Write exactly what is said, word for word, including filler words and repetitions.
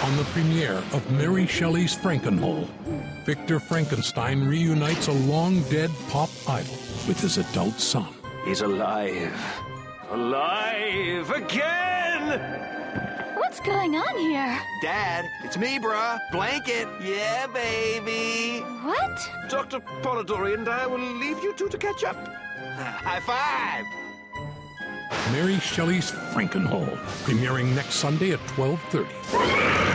on the premiere of Mary Shelley's Frankenhole. Victor Frankenstein reunites a long-dead pop idol with his adult son. He's alive. Alive again! What's going on here? Dad, it's me, bruh. Blanket. Yeah, baby. What? Doctor Polidori and I will leave you two to catch up. High five! Mary Shelley's Frankenhole, premiering next Sunday at twelve thirty.